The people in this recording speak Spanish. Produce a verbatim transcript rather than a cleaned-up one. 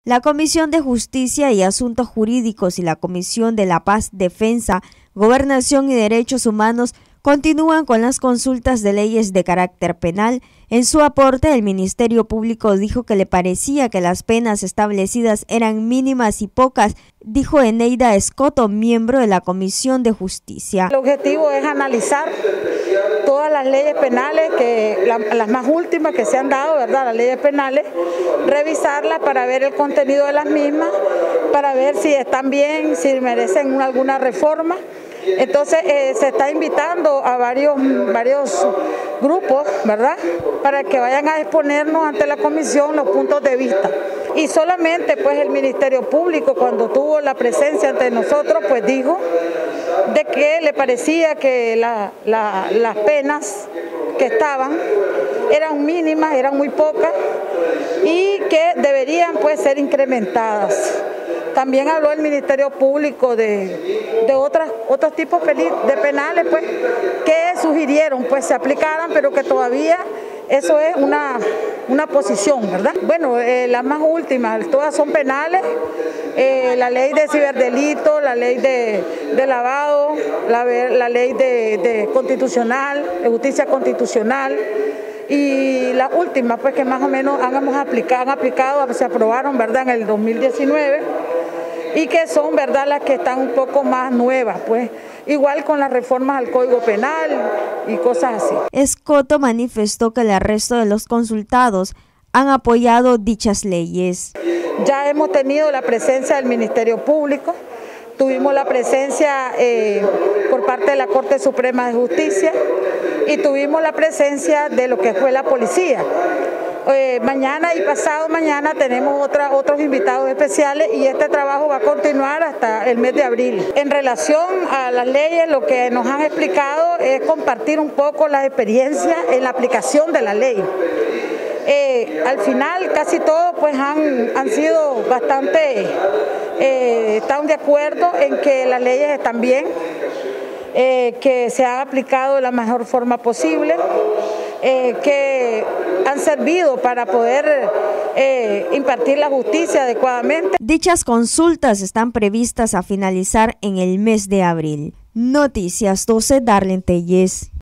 La Comisión de Justicia y Asuntos Jurídicos y la Comisión de la Paz, Defensa, Gobernación y Derechos Humanos continúan con las consultas de leyes de carácter penal. En su aporte, el Ministerio Público dijo que le parecía que las penas establecidas eran mínimas y pocas, dijo Eneida Escoto, miembro de la Comisión de Justicia. El objetivo es analizar todas las leyes penales, que la, las más últimas que se han dado, ¿verdad? Las leyes penales, revisarlas para ver el contenido de las mismas, para ver si están bien, si merecen alguna reforma. Entonces eh, se está invitando a varios, varios grupos, ¿verdad?, para que vayan a exponernos ante la comisión los puntos de vista. Y solamente pues el Ministerio Público, cuando tuvo la presencia ante nosotros, pues dijo de que le parecía que la, la, las penas que estaban eran mínimas, eran muy pocas y que deberían pues ser incrementadas. También habló el Ministerio Público de, de otras, otros tipos de penales pues, que sugirieron pues se aplicaran, pero que todavía eso es una, una posición, ¿verdad? Bueno, eh, las más últimas, todas son penales, eh, la ley de ciberdelito, la ley de, de lavado, la, la ley de, de constitucional, de justicia constitucional. Y las últimas, pues que más o menos han, aplicado, han aplicado, se aprobaron, ¿verdad?, en el dos mil diecinueve, y que son, ¿verdad?, las que están un poco más nuevas, pues, igual con las reformas al Código Penal y cosas así. Escoto manifestó que el resto de los consultados han apoyado dichas leyes. Ya hemos tenido la presencia del Ministerio Público, tuvimos la presencia eh, por parte de la Corte Suprema de Justicia y tuvimos la presencia de lo que fue la policía. Eh, mañana y pasado mañana tenemos otra, otros invitados especiales y este trabajo va a continuar hasta el mes de abril. En relación a las leyes, lo que nos han explicado es compartir un poco las experiencias en la aplicación de la ley. Eh, al final casi todos pues han, han sido bastante, eh, están de acuerdo en que las leyes están bien, eh, que se han aplicado de la mejor forma posible, eh, que han servido para poder eh, impartir la justicia adecuadamente. Dichas consultas están previstas a finalizar en el mes de abril. Noticias doce, Darlene Telles.